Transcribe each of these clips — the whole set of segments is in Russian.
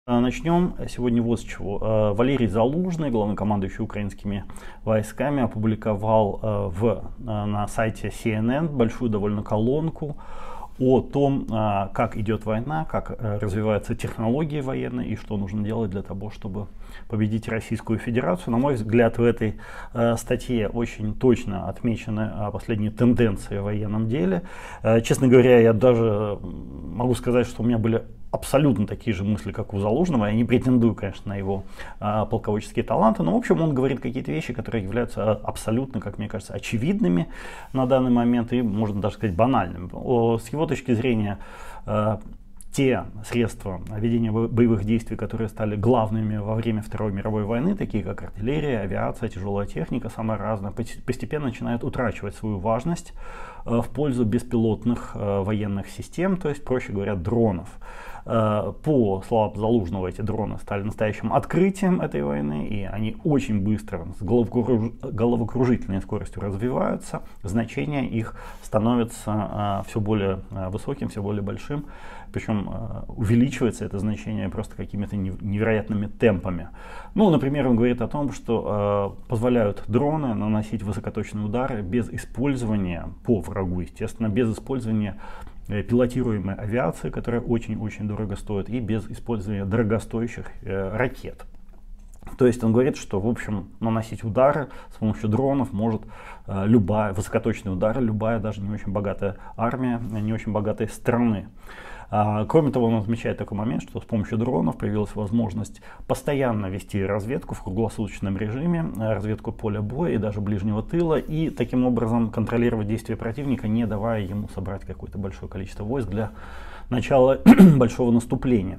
Начнем сегодня вот с чего. Валерий Залужный, главнокомандующий украинскими войсками, опубликовал на сайте CNN большую довольно колонку о том, как идет война, как развиваются технологии военные и что нужно делать для того, чтобы победить Российскую Федерацию. На мой взгляд, в этой статье очень точно отмечены последние тенденции в военном деле. Честно говоря, я даже могу сказать, что у меня были абсолютно такие же мысли, как у Залужного. Я не претендую, конечно, на его полководческие таланты, но, в общем, он говорит какие-то вещи, которые являются абсолютно, как мне кажется, очевидными на данный момент и, можно даже сказать, банальными. С его точки зрения, те средства ведения боевых действий, которые стали главными во время Второй мировой войны, такие как артиллерия, авиация, тяжелая техника, самая разная, постепенно начинают утрачивать свою важность в пользу беспилотных военных систем, то есть, проще говоря, дронов. По словам Залужного, эти дроны стали настоящим открытием этой войны, и они очень быстро, с головокружительной скоростью развиваются, значение их становится все более высоким, все более большим, причем увеличивается это значение просто какими-то невероятными темпами. Ну, например, он говорит о том, что позволяют дроны наносить высокоточные удары без использования по врагу, естественно, без использования пилотируемой авиации, которая очень-очень дорого стоит, и без использования дорогостоящих ракет. То есть он говорит, что, в общем, наносить удары с помощью дронов может любая, высокоточные удары, любая, даже не очень богатая армия, не очень богатой страны. Кроме того, он отмечает такой момент, что с помощью дронов появилась возможность постоянно вести разведку в круглосуточном режиме, разведку поля боя и даже ближнего тыла, и таким образом контролировать действия противника, не давая ему собрать какое-то большое количество войск для начала большого наступления.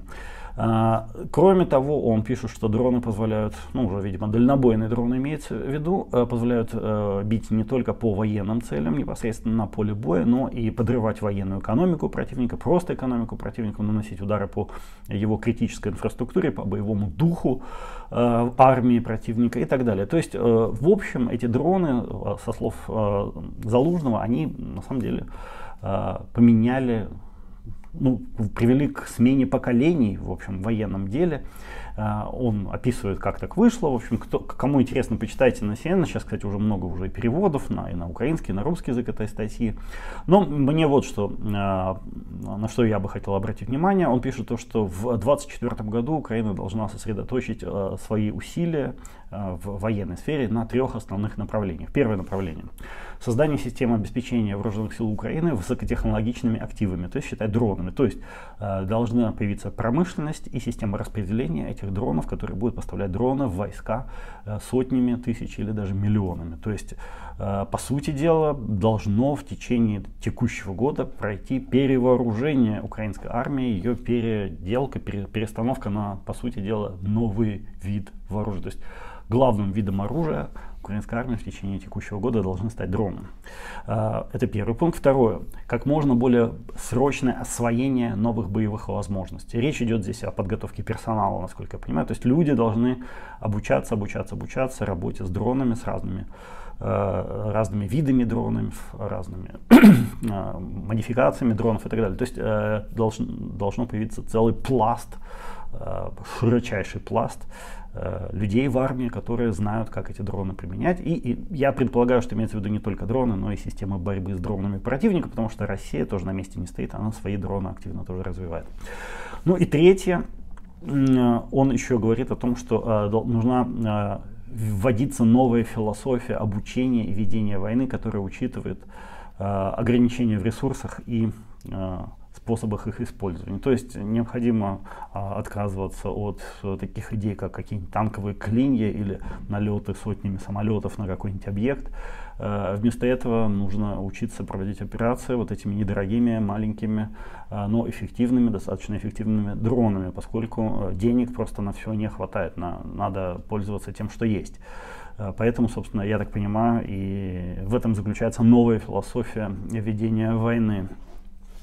Кроме того, он пишет, что дроны позволяют, ну уже, видимо, дальнобойные дроны имеется в виду, позволяют бить не только по военным целям непосредственно на поле боя, но и подрывать военную экономику противника, просто экономику противника, наносить удары по его критической инфраструктуре, по боевому духу армии противника и так далее. То есть, в общем, эти дроны, со слов Залужного, они на самом деле поменяли, привели к смене поколений, в общем, в военном деле. Он описывает, как так вышло. В общем, кому интересно, почитайте на CNN. Сейчас, кстати, уже много уже переводов и на украинский, и на русский язык этой статьи. Но мне вот что, на что я бы хотел обратить внимание. Он пишет то, что в 2024 году Украина должна сосредоточить свои усилия в военной сфере на 3 основных направлениях. Первое направление — создание системы обеспечения вооруженных сил Украины высокотехнологичными активами, то есть считай дронами. То есть должна появиться промышленность и система распределения этих дронов, которые будут поставлять дроны в войска сотнями тысяч или даже миллионами. То есть, по сути дела, должно в течение текущего года пройти перевооружение украинской армии, ее переделка, перестановка на, по сути дела, новый вид вооружения. То есть главным видом оружия украинской армии в течение текущего года должны стать дроны. Это первый пункт. Второе. Как можно более срочное освоение новых боевых возможностей. Речь идет здесь о подготовке персонала, насколько я понимаю. То есть люди должны обучаться работе с дронами, с разными видами дронов, разными модификациями дронов и так далее. То есть должно появиться целый пласт, широчайший пласт людей в армии, которые знают, как эти дроны применять. И я предполагаю, что имеется в виду не только дроны, но и системы борьбы с дронами противника, потому что Россия тоже на месте не стоит, она свои дроны активно тоже развивает. Ну и третье, он еще говорит о том, что нужна вводиться новая философия обучения и ведения войны, которая учитывает ограничения в ресурсах и способах их использования. То есть необходимо отказываться от таких идей, как какие-нибудь танковые клинья или налеты сотнями самолетов на какой-нибудь объект. Вместо этого нужно учиться проводить операции вот этими недорогими, маленькими, но эффективными, достаточно эффективными дронами, поскольку денег просто на все не хватает, надо пользоваться тем, что есть. Поэтому, собственно, я так понимаю, и в этом заключается новая философия ведения войны.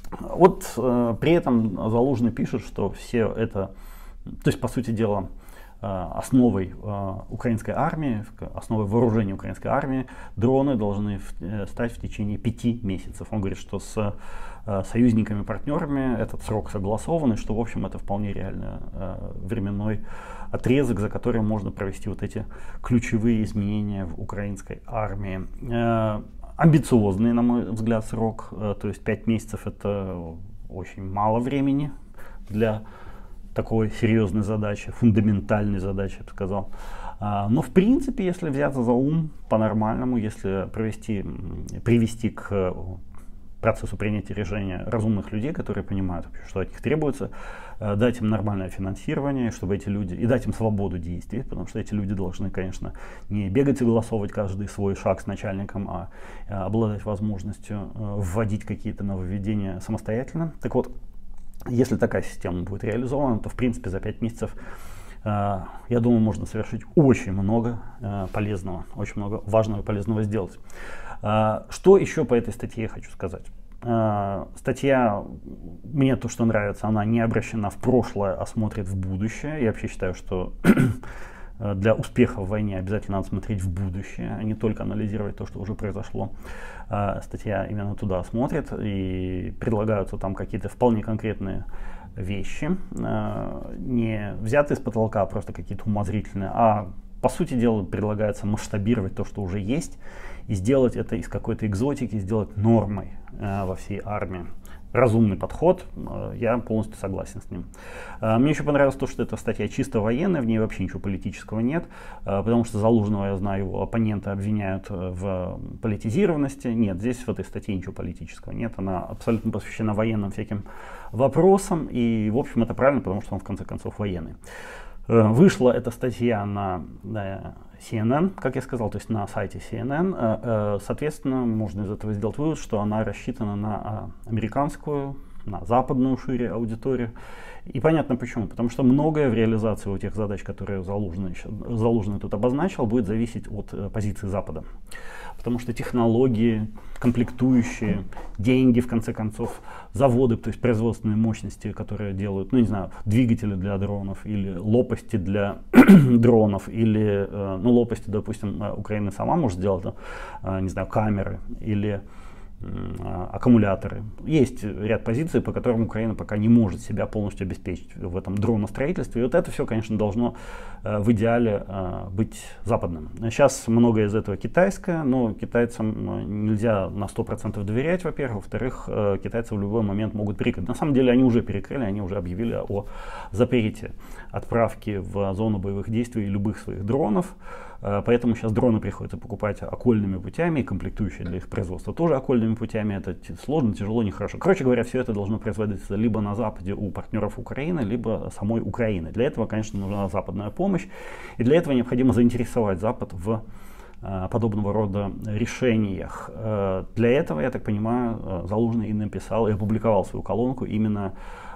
Вот при этом Залужный пишет, что все это, то есть, по сути дела, основой украинской армии, основой вооружения украинской армии, дроны должны стать в течение 5 месяцев. Он говорит, что с союзниками, партнерами этот срок согласован, и что, в общем, это вполне реально временной отрезок, за которым можно провести вот эти ключевые изменения в украинской армии. Амбициозный, на мой взгляд, срок, то есть 5 месяцев это очень мало времени для такой серьезной задачи, фундаментальной задачи, я бы сказал. Но в принципе, если взяться за ум по-нормальному, если привести к процессу принятия решения разумных людей, которые понимают, что от них требуется, дать им нормальное финансирование, чтобы эти люди, и дать им свободу действий, потому что эти люди должны, конечно, не бегать и согласовывать каждый свой шаг с начальником, а обладать возможностью вводить какие-то нововведения самостоятельно. Так вот, если такая система будет реализована, то в принципе за 5 месяцев, я думаю, можно совершить очень много полезного, очень много важного и полезного сделать. Что еще по этой статье я хочу сказать? Статья, мне то, что нравится, она не обращена в прошлое, а смотрит в будущее. Я вообще считаю, что для успеха в войне обязательно надо смотреть в будущее, а не только анализировать то, что уже произошло. Статья именно туда смотрит, и предлагаются там какие-то вполне конкретные вещи, не взятые с потолка, а просто какие-то умозрительные, а по сути дела предлагается масштабировать то, что уже есть, и сделать это из какой-то экзотики, сделать нормой во всей армии. Разумный подход, я полностью согласен с ним. Мне еще понравилось то, что эта статья чисто военная, в ней вообще ничего политического нет, потому что Залужного, я знаю, его оппоненты обвиняют в политизированности. Нет, здесь в этой статье ничего политического нет, она абсолютно посвящена военным всяким вопросам, и в общем это правильно, потому что он в конце концов военный. Вышла эта статья на CNN, как я сказал, то есть на сайте CNN. Соответственно, можно из этого сделать вывод, что она рассчитана на американскую, на западную шире аудиторию. И понятно почему. Потому что многое в реализации вот тех задач, которые Залужный тут обозначил, будет зависеть от позиции Запада. Потому что технологии, комплектующие, деньги, в конце концов, заводы, то есть производственные мощности, которые делают, ну не знаю, двигатели для дронов или лопасти для дронов, или, ну лопасти, допустим, Украина сама может сделать, не знаю, камеры или аккумуляторы. Есть ряд позиций, по которым Украина пока не может себя полностью обеспечить в этом дроностроительстве. И вот это все, конечно, должно в идеале быть западным. Сейчас многое из этого китайское, но китайцам нельзя на 100% доверять, во-первых. Во-вторых, китайцы в любой момент могут перекрыть. На самом деле они уже перекрыли, они уже объявили о запрете отправки в зону боевых действий любых своих дронов. Поэтому сейчас дроны приходится покупать окольными путями, и комплектующие для их производства тоже окольными путями. Это сложно, тяжело, нехорошо. Короче говоря, все это должно производиться либо на Западе у партнеров Украины, либо самой Украины. Для этого, конечно, нужна западная помощь. И для этого необходимо заинтересовать Запад в подобного рода решениях. Для этого, я так понимаю, Залужный и написал, и опубликовал свою колонку именно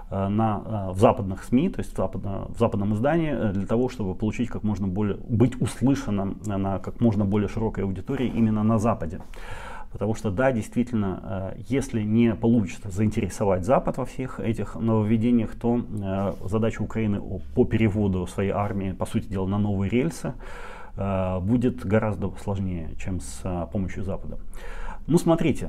в западных СМИ, то есть в западном издании, для того, чтобы получить как можно более, быть услышанным на как можно более широкой аудитории именно на Западе. Потому что, да, действительно, если не получится заинтересовать Запад во всех этих нововведениях, то задача Украины по переводу своей армии, по сути дела, на новые рельсы будет гораздо сложнее, чем с помощью Запада. Ну, смотрите,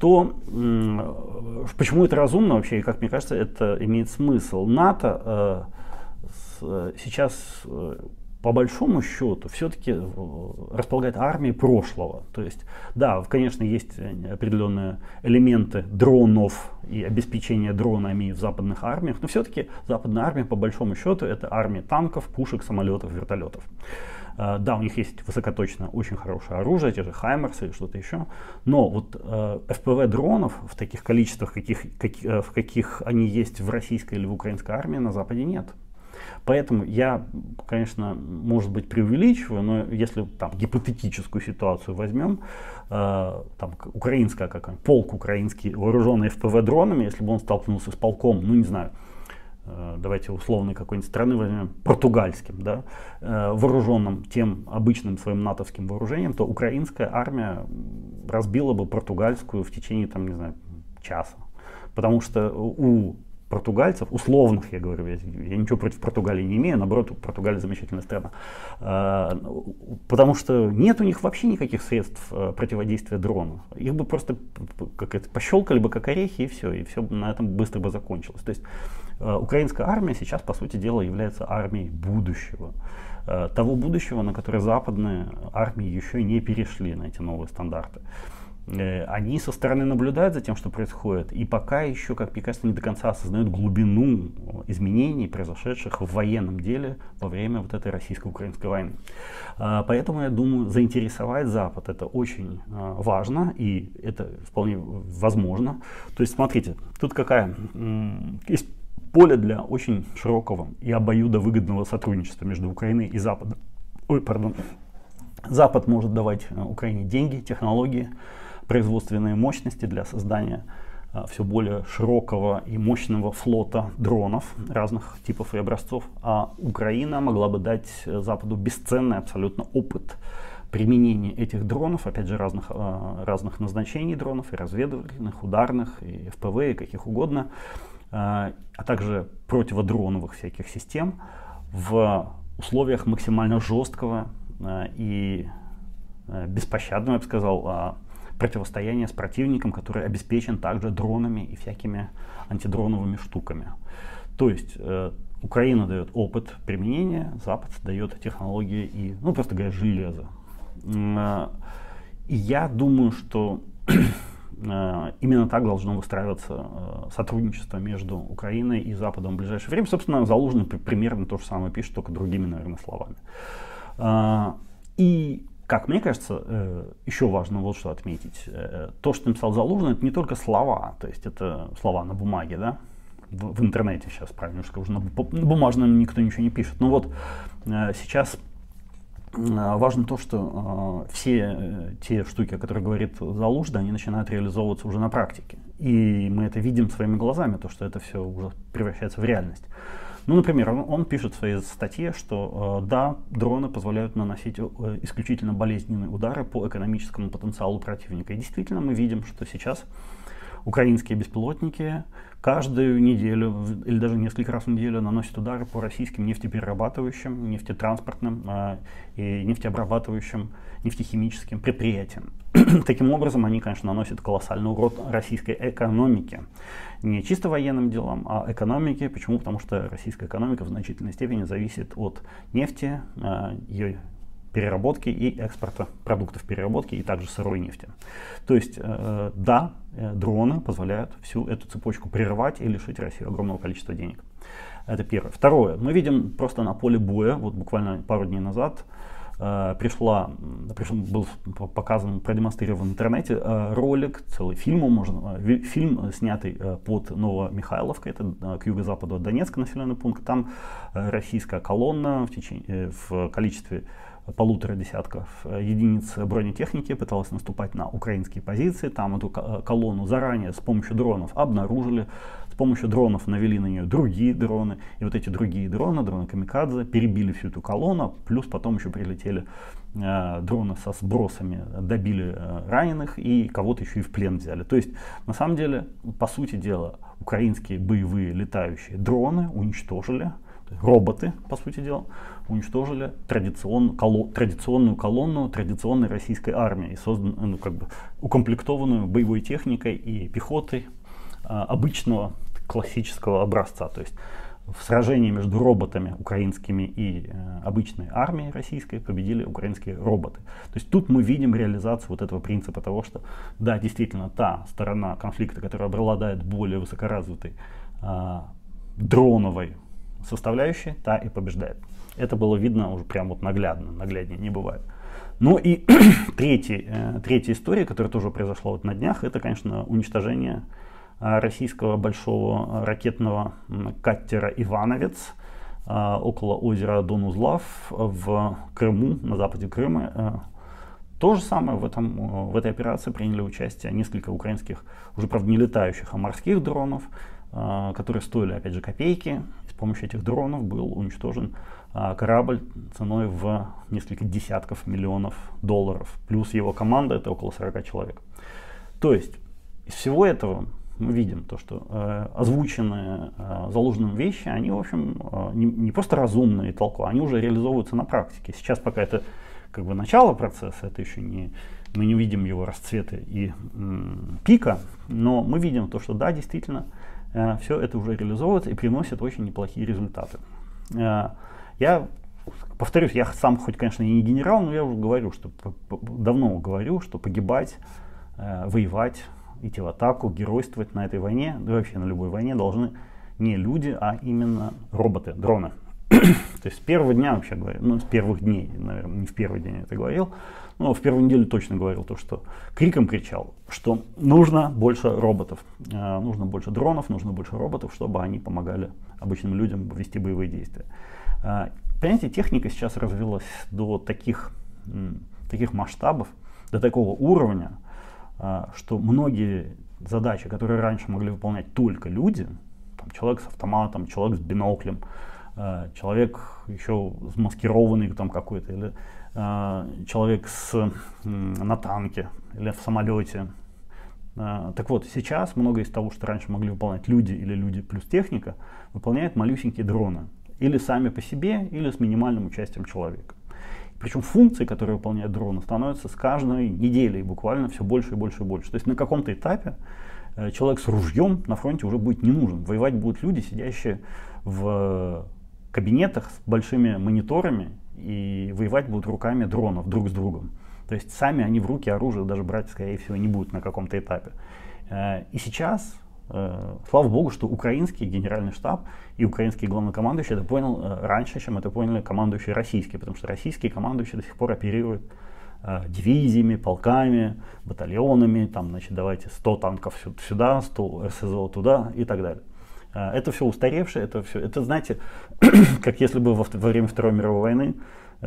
почему это разумно вообще, и как мне кажется, это имеет смысл. НАТО сейчас, по большому счету, все-таки располагает армией прошлого. То есть, да, конечно, есть определенные элементы дронов и обеспечения дронами в западных армиях, но все-таки западная армия, по большому счету, это армия танков, пушек, самолетов, вертолетов. Да, у них есть высокоточное, очень хорошее оружие, те же Хаймерсы или что-то еще, но вот ФПВ дронов в таких количествах, в каких они есть в российской или в украинской армии, на Западе нет. Поэтому я, конечно, может быть, преувеличиваю, но если там гипотетическую ситуацию возьмем, там украинская какая-нибудь, полк украинский, вооруженный ФПВ дронами, если бы он столкнулся с полком, ну не знаю, давайте условной какой-нибудь страны возьмем, португальским, да, вооруженным тем обычным своим натовским вооружением, то украинская армия разбила бы португальскую в течение, там, не знаю, часа. Потому что у португальцев, условных, я говорю, я ничего против Португалии не имею, наоборот, Португалия замечательная страна, потому что нет у них вообще никаких средств противодействия дрону. Их бы просто пощелкали бы как орехи, и все на этом быстро бы закончилось. То есть украинская армия сейчас, по сути дела, является армией будущего. Того будущего, на которое западные армии еще не перешли, на эти новые стандарты. Они со стороны наблюдают за тем, что происходит, и пока еще, как мне кажется, не до конца осознают глубину изменений, произошедших в военном деле во время вот этой российско-украинской войны. Поэтому, я думаю, заинтересовать Запад это очень важно, и это вполне возможно. То есть, смотрите, тут какая есть поле для очень широкого и обоюдовыгодного сотрудничества между Украиной и Западом. Запад может давать Украине деньги, технологии, производственные мощности для создания все более широкого и мощного флота дронов разных типов и образцов, а Украина могла бы дать Западу бесценный абсолютно опыт применения этих дронов, опять же разных назначений дронов, и разведывательных, ударных, и ФПВ, и каких угодно, а также противодроновых всяких систем в условиях максимально жесткого и беспощадного, я бы сказал, противостояния с противником, который обеспечен также дронами и всякими антидроновыми штуками. То есть Украина дает опыт применения, Запад дает технологии и, ну, просто говоря, железо. И я думаю, что именно так должно выстраиваться сотрудничество между Украиной и Западом в ближайшее время. Собственно, Залужный примерно то же самое пишет, только другими, наверное, словами. И, как мне кажется, еще важно вот что отметить. То, что написал Залужный, это не только слова, то есть это слова на бумаге, да? В интернете сейчас, правильно скажу, на бумажном никто ничего не пишет. Но вот сейчас важно то, что все те штуки, о которых говорит Залужный, они начинают реализовываться уже на практике. И мы это видим своими глазами, то, что это все уже превращается в реальность. Ну, например, он пишет в своей статье, что да, дроны позволяют наносить исключительно болезненные удары по экономическому потенциалу противника. И действительно мы видим, что сейчас украинские беспилотники каждую неделю или даже несколько раз в неделю наносят удары по российским нефтеперерабатывающим, нефтетранспортным и нефтеобрабатывающим, нефтехимическим предприятиям. Таким образом, они, конечно, наносят колоссальный урон российской экономике. Не чисто военным делам, а экономике. Почему? Потому что российская экономика в значительной степени зависит от нефти, ее переработки и экспорта продуктов переработки и также сырой нефти. То есть, да, дроны позволяют всю эту цепочку прервать и лишить Россию огромного количества денег. Это первое. Второе. Мы видим просто на поле боя, вот буквально пару дней назад, был показан, продемонстрирован в интернете ролик, целый фильм, фильм, снятый под Новомихайловкой, это к юго-западу от Донецка населенный пункт. Там российская колонна в количестве 1,5 десятков единиц бронетехники пыталась наступать на украинские позиции. Там эту колонну заранее с помощью дронов обнаружили, с помощью дронов навели на нее другие дроны. И вот эти другие дроны камикадзе, перебили всю эту колонну, плюс потом еще прилетели дроны со сбросами, добили раненых и кого-то еще и в плен взяли. То есть, на самом деле, по сути дела, украинские боевые летающие дроны уничтожили, роботы, по сути дела, уничтожили традиционную колонну традиционной российской армии, и созданную, укомплектованную боевой техникой и пехотой обычного классического образца. То есть в сражении между роботами украинскими и обычной армией российской победили украинские роботы. То есть тут мы видим реализацию вот этого принципа того, что да, действительно, та сторона конфликта, которая обладает более высокоразвитой дроновой составляющей, та и побеждает. Это было видно уже прям вот наглядно, нагляднее не бывает. Ну и третья история, которая тоже произошла вот на днях, это, конечно, уничтожение российского большого ракетного катера «Ивановец» около озера Дон-Узлав в Крыму, на западе Крыма. То же самое в этой операции приняли участие несколько украинских, уже, правда, не летающих, а морских дронов, которые стоили, опять же, копейки. С помощью этих дронов был уничтожен корабль ценой в несколько десятков миллионов долларов. Плюс его команда, это около 40 человек. То есть из всего этого Мы видим то, что озвученные Залужным вещи, они, в общем, не просто разумные и толковые, они уже реализовываются на практике. Сейчас пока это как бы начало процесса, это еще мы не видим его расцвета и пика, но мы видим то, что да, действительно, все это уже реализовывается и приносит очень неплохие результаты. Я повторюсь, я сам хоть, конечно, и не генерал, но я уже говорю, что давно говорю, что погибать, воевать, идти в атаку, геройствовать на этой войне, да вообще на любой войне должны не люди, а именно роботы, дроны. То есть с первого дня, вообще говоря, ну, с первых дней, наверное, не в первый день я это говорил, но в первую неделю точно говорил то, что криком кричал, что нужно больше роботов, нужно больше дронов, нужно больше роботов, чтобы они помогали обычным людям вести боевые действия. Понимаете, техника сейчас развилась до таких масштабов, до такого уровня, что многие задачи, которые раньше могли выполнять только люди, там, человек с автоматом, человек с биноклем, человек еще замаскированный там какой-то, или человек на танке или в самолете. Так вот, сейчас многое из того, что раньше могли выполнять люди или люди плюс техника, выполняют малюсенькие дроны. Или сами по себе, или с минимальным участием человека. Причем функции, которые выполняют дроны, становятся с каждой неделей буквально все больше и больше и больше. То есть на каком-то этапе человек с ружьем на фронте уже будет не нужен. Воевать будут люди, сидящие в кабинетах с большими мониторами, и воевать будут руками дронов друг с другом. То есть сами они в руки оружие даже брать, скорее всего, не будут на каком-то этапе. И сейчас, слава богу, что украинский генеральный штаб и украинский главнокомандующий это понял раньше, чем это поняли командующие российские, потому что российские командующие до сих пор оперируют дивизиями, полками, батальонами, там, значит, давайте 100 танков сюда, 100 РСЗО туда и так далее. Это все устаревшее, это, знаете, как если бы во время Второй мировой войны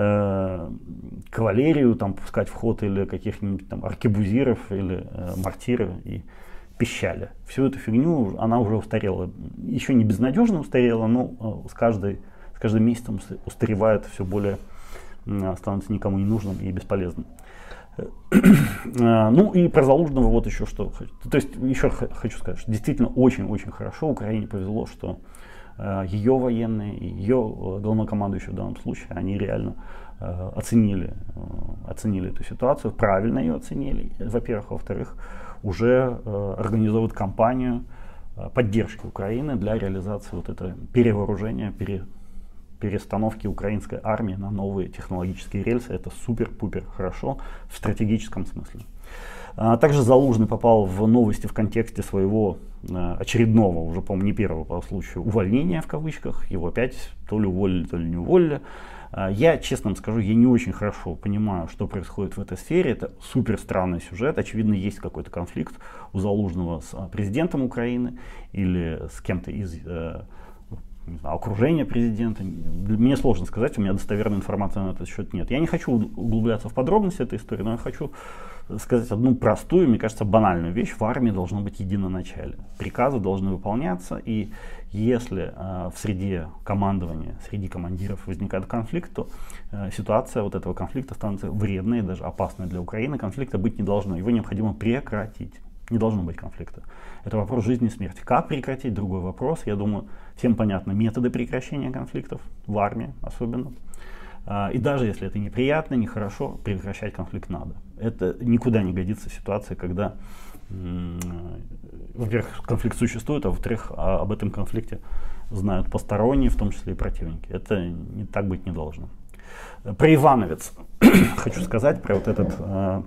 кавалерию там пускать в ход или каких-нибудь там аркебузиров или мортиры и пищали. Всю эту фигню, она уже устарела. Еще не безнадежно устарела, но с каждым месяцем устаревает все более, становится никому не нужным и бесполезным. Ну и про Залужного вот еще что. То есть еще хочу сказать, что действительно очень-очень хорошо Украине повезло, что ее военные и ее главнокомандующий в данном случае, они реально оценили эту ситуацию, правильно ее оценили, во-первых. Во-вторых, уже организовывают кампанию поддержки Украины для реализации вот этого перевооружения, перестановки украинской армии на новые технологические рельсы. Это супер-пупер хорошо в стратегическом смысле. Также Залужный попал в новости в контексте своего очередного, уже, по-моему, не первого по случаю, увольнения в кавычках. Его опять то ли уволили, то ли не уволили. Я, честно вам скажу, я не очень хорошо понимаю, что происходит в этой сфере. Это супер странный сюжет. Очевидно, есть какой-то конфликт у Залужного с президентом Украины или с кем-то из окружения президента. Мне сложно сказать, у меня достоверной информации на этот счет нет. Я не хочу углубляться в подробности этой истории, но я хочу сказать одну простую, мне кажется, банальную вещь. В армии должно быть единоначалие. Приказы должны выполняться, и если в среде командования, среди командиров возникает конфликт, то ситуация вот этого конфликта становится вредной и даже опасной для Украины. Конфликта быть не должно, его необходимо прекратить. Не должно быть конфликта. Это вопрос жизни и смерти. Как прекратить? Другой вопрос. Я думаю, всем понятны методы прекращения конфликтов, в армии особенно. И даже если это неприятно, нехорошо, прекращать конфликт надо. Это никуда не годится ситуация, когда, во-первых, конфликт существует, а во-вторых, об этом конфликте знают посторонние, в том числе и противники. Это так быть не должно. Про Ивановец хочу сказать, про вот этот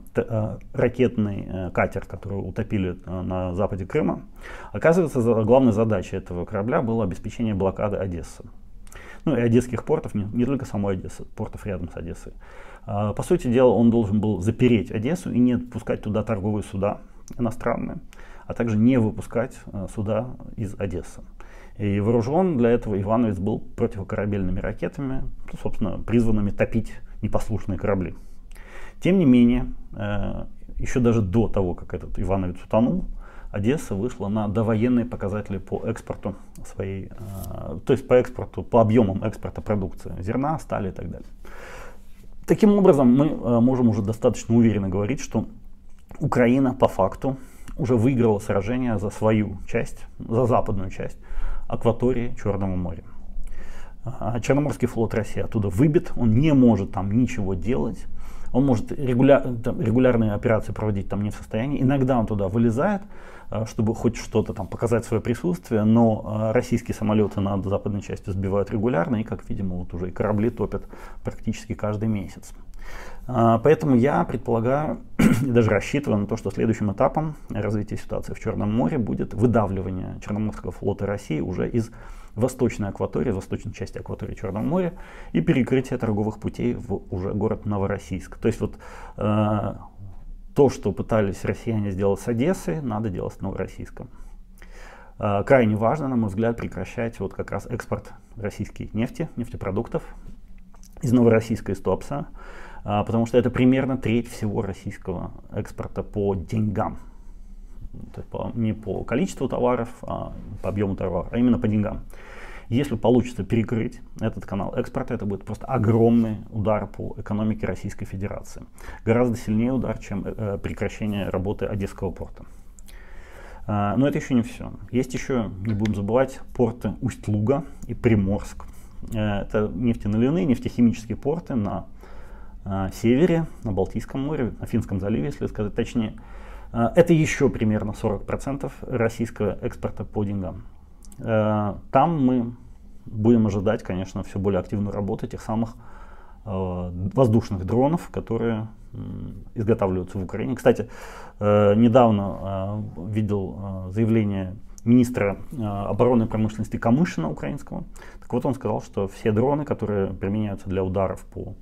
ракетный катер, который утопили на западе Крыма. Оказывается, главной задачей этого корабля было обеспечение блокады Одессы. Ну и одесских портов, не только самой Одессы, портов рядом с Одессой. По сути дела, он должен был запереть Одессу и не отпускать туда торговые суда иностранные, а также не выпускать суда из Одессы. И вооружен для этого Ивановец был противокорабельными ракетами, собственно, призванными топить непослушные корабли. Тем не менее, еще даже до того, как этот Ивановец утонул, Одесса вышла на довоенные показатели по экспорту своей, то есть по экспорту, по объемам экспорта продукции, зерна, стали и так далее. Таким образом, мы можем уже достаточно уверенно говорить, что Украина по факту уже выиграла сражение за свою часть, за западную часть акватории Черного моря. Черноморский флот России оттуда выбит, он не может там ничего делать, он может регулярные операции проводить там не в состоянии, иногда он туда вылезает, чтобы хоть что-то там показать свое присутствие, но российские самолеты над западной частью сбивают регулярно, и, как видимо, вот уже и корабли топят практически каждый месяц. Поэтому я предполагаю и даже рассчитываю на то, что следующим этапом развития ситуации в Черном море будет выдавливание Черноморского флота России уже из восточной акватории, восточной части акватории Черного моря и перекрытие торговых путей в уже город Новороссийск. То есть вот то, что пытались россияне сделать с Одессой, надо делать с Новороссийском. Крайне важно, на мой взгляд, прекращать вот как раз экспорт российской нефти, нефтепродуктов из Новороссийска, из Туапсе, потому что это примерно треть всего российского экспорта по деньгам. Не по количеству товаров, а по объему товаров, а именно по деньгам. Если получится перекрыть этот канал экспорта, это будет просто огромный удар по экономике Российской Федерации. Гораздо сильнее удар, чем прекращение работы Одесского порта. Но это еще не все. Есть еще, не будем забывать, порты Усть-Луга и Приморск. Это нефтеналивные, нефтехимические порты на севере, на Балтийском море, на Финском заливе, если сказать точнее. Это еще примерно 40% российского экспорта по деньгам. Там мы будем ожидать, конечно, все более активную работу тех самых воздушных дронов, которые изготавливаются в Украине. Кстати, недавно видел заявление министра обороны и промышленности Камышина украинского. Так вот, он сказал, что все дроны, которые применяются для ударов по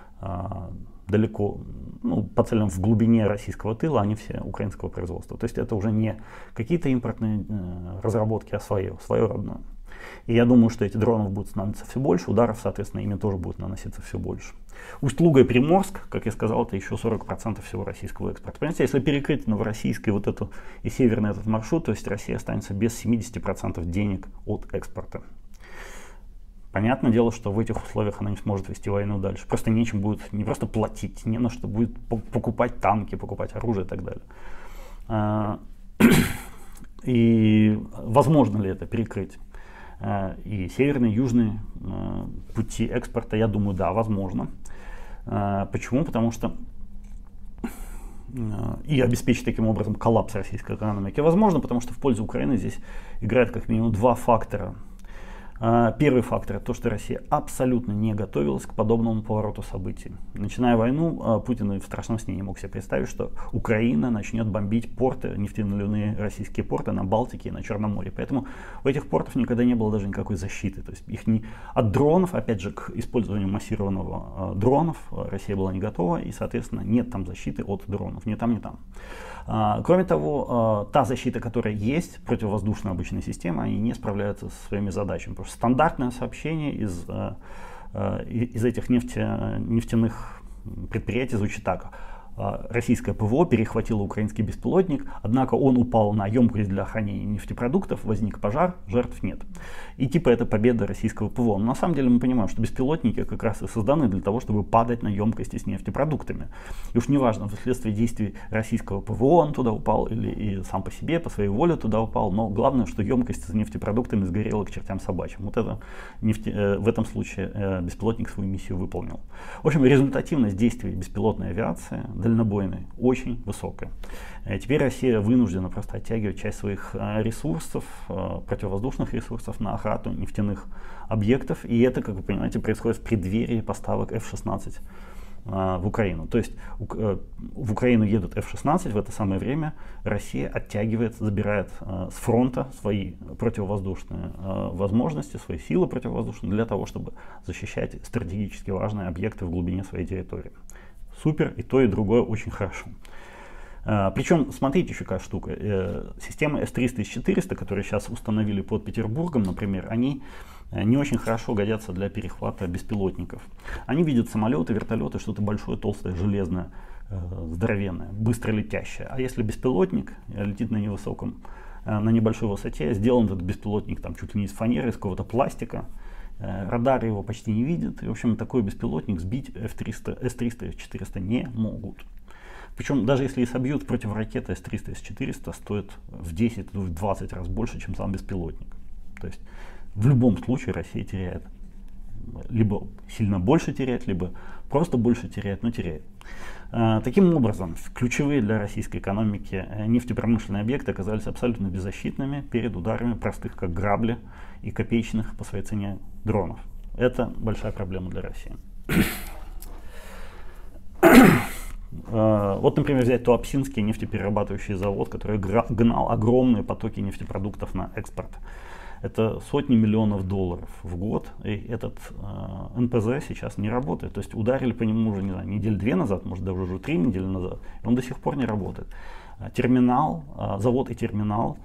далеко, по целям в глубине российского тыла, они все украинского производства. То есть это уже не какие-то импортные разработки, а свое родное. И я думаю, что эти дронов будут становиться все больше, ударов, соответственно, ими тоже будет наноситься все больше. Усть-Луга и Приморск, как я сказал, это еще 40% всего российского экспорта. Понимаете, если перекрыть Новороссийск и вот эту и северный этот маршрут, то есть Россия останется без 70% денег от экспорта. Понятное дело, что в этих условиях она не сможет вести войну дальше. Просто нечем будет не просто платить, не на что будет покупать танки, покупать оружие и так далее. И возможно ли это перекрыть? И северные, и южные пути экспорта, я думаю, да, возможно. Почему? Потому что и обеспечить таким образом коллапс российской экономики возможно, потому что в пользу Украины здесь играет как минимум два фактора. Первый фактор — это то, что Россия абсолютно не готовилась к подобному повороту событий. Начиная войну, Путин и в страшном сне не мог себе представить, что Украина начнет бомбить порты, нефтеналивные российские порты на Балтике и на Черном море. Поэтому у этих портов никогда не было даже никакой защиты. То есть их не от дронов, опять же, к использованию массированного дронов Россия была не готова, и, соответственно, нет там защиты от дронов, ни там, ни там. Кроме того, та защита, которая есть, противовоздушная обычная система, они не справляются со своими задачами. Потому что стандартное сообщение из этих нефтяных предприятий звучит так. Российское ПВО перехватило украинский беспилотник, однако он упал на емкость для хранения нефтепродуктов, возник пожар, жертв нет. И типа это победа российского ПВО. Но на самом деле мы понимаем, что беспилотники как раз и созданы для того, чтобы падать на емкости с нефтепродуктами. И уж неважно, вследствие действий российского ПВО он туда упал или и сам по себе, по своей воле туда упал, но главное, что емкость с нефтепродуктами сгорела к чертям собачьим. Вот это в этом случае беспилотник свою миссию выполнил. В общем, результативность действий беспилотной авиации дальнобойной очень высокая. Теперь Россия вынуждена просто оттягивать часть своих ресурсов, противовоздушных ресурсов на охрану нефтяных объектов. И это, как вы понимаете, происходит в преддверии поставок F-16 в Украину. То есть в Украину едут F-16, в это самое время Россия оттягивает, забирает с фронта свои противовоздушные возможности, свои силы противовоздушные для того, чтобы защищать стратегически важные объекты в глубине своей территории. Супер, и то, и другое очень хорошо. Причем, смотрите еще какая штука. Системы С-300 и С-400, которые сейчас установили под Петербургом, например, они не очень хорошо годятся для перехвата беспилотников. Они видят самолеты, вертолеты, что-то большое, толстое, железное, здоровенное, быстро летящее. А если беспилотник летит на небольшой высоте, сделан этот беспилотник там чуть ли не из фанеры, из какого-то пластика, радары его почти не видят. И, в общем, такой беспилотник сбить С-300 и С-400 не могут. Причем даже если и собьют, противоракета С-300, С-400 стоит в 10-20 раз больше, чем сам беспилотник. То есть в любом случае Россия теряет. Либо сильно больше теряет, либо просто больше теряет, но теряет. Таким образом, ключевые для российской экономики нефтепромышленные объекты оказались абсолютно беззащитными перед ударами простых, как грабли, и копеечных по своей цене дронов. Это большая проблема для России. Вот, например, взять Туапсинский нефтеперерабатывающий завод, который гнал огромные потоки нефтепродуктов на экспорт. Это сотни миллионов долларов в год, и этот НПЗ сейчас не работает. То есть ударили по нему уже, не знаю, недели 2 назад, может даже уже 3 недели назад, и он до сих пор не работает. Терминал, завод и терминал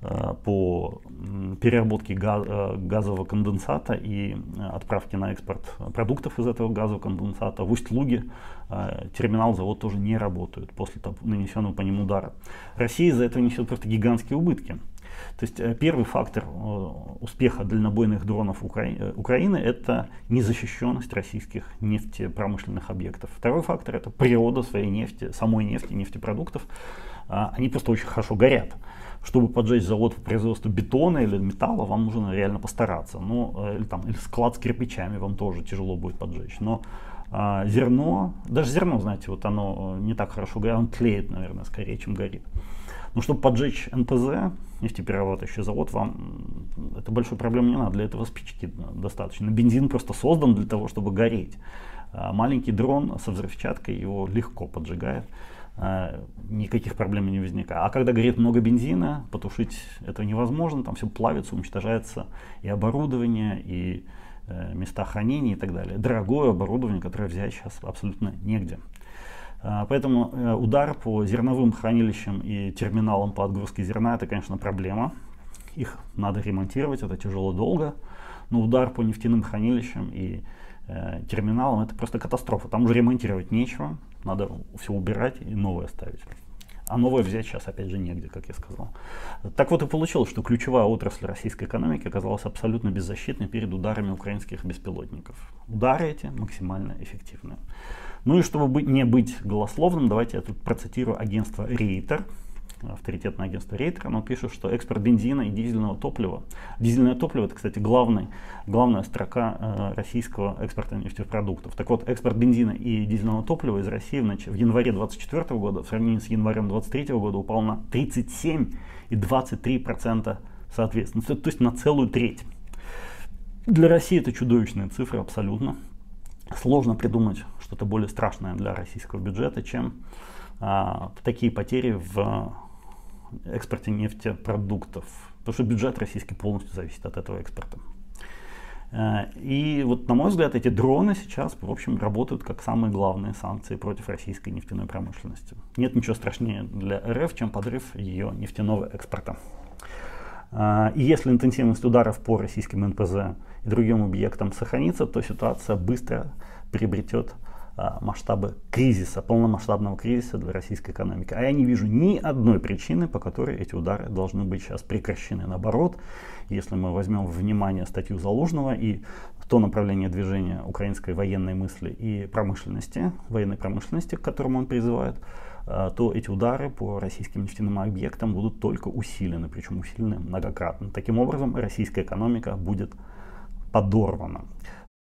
по переработке газового конденсата и отправке на экспорт продуктов из этого газового конденсата в Усть-Луге терминал, завод тоже не работают после нанесенного по ним удара. Россия из-за этого несет просто гигантские убытки. То есть первый фактор успеха дальнобойных дронов Украины — это незащищенность российских нефтепромышленных объектов. Второй фактор — это природа своей нефти, самой нефти, нефтепродуктов. Они просто очень хорошо горят. Чтобы поджечь завод по производству бетона или металла, вам нужно реально постараться. Или склад с кирпичами вам тоже тяжело будет поджечь. Но зерно, даже зерно, знаете, вот оно не так хорошо горит, оно тлеет, наверное, скорее, чем горит. Но чтобы поджечь НПЗ, нефтеперерабатывающий завод, вам это большой проблемы не надо, для этого спички достаточно. Бензин просто создан для того, чтобы гореть. Маленький дрон со взрывчаткой его легко поджигает, никаких проблем не возникает. А когда горит много бензина, потушить это невозможно, там все плавится, уничтожается и оборудование, и места хранения и так далее. Дорогое оборудование, которое взять сейчас абсолютно негде. Поэтому удар по зерновым хранилищам и терминалам по отгрузке зерна — это, конечно, проблема. Их надо ремонтировать, это тяжело, долго. Но удар по нефтяным хранилищам и терминалам — это просто катастрофа. Там уже ремонтировать нечего, надо все убирать и новое ставить. А новое взять сейчас, опять же, негде, как я сказал. Так вот и получилось, что ключевая отрасль российской экономики оказалась абсолютно беззащитной перед ударами украинских беспилотников. Удары эти максимально эффективны. Ну и чтобы не быть голословным, давайте я тут процитирую агентство Рейтер, авторитетное агентство Рейтер. Оно пишет, что экспорт бензина и дизельного топлива. Дизельное топливо — это, кстати, главная строка российского экспорта нефтепродуктов. Так вот, экспорт бензина и дизельного топлива из России в январе 2024 года в сравнении с январем 2023 года упал на 37 и 23% соответственно. То есть на целую треть. Для России это чудовищные цифры абсолютно. Сложно придумать что-то более страшное для российского бюджета, чем такие потери в экспорте нефтепродуктов. Потому что бюджет российский полностью зависит от этого экспорта. И вот, на мой взгляд, эти дроны сейчас, в общем, работают как самые главные санкции против российской нефтяной промышленности. Нет ничего страшнее для РФ, чем подрыв ее нефтяного экспорта. И если интенсивность ударов по российским НПЗ и другим объектам сохранится, то ситуация быстро приобретет масштабы кризиса, полномасштабного кризиса для российской экономики. А я не вижу ни одной причины, по которой эти удары должны быть сейчас прекращены. Наоборот, если мы возьмем в внимание статью Залужного и то направление движения украинской военной мысли и промышленности, военной промышленности, к которому он призывает, то эти удары по российским нефтяным объектам будут только усилены, причем усилены многократно. Таким образом, российская экономика будет подорвана.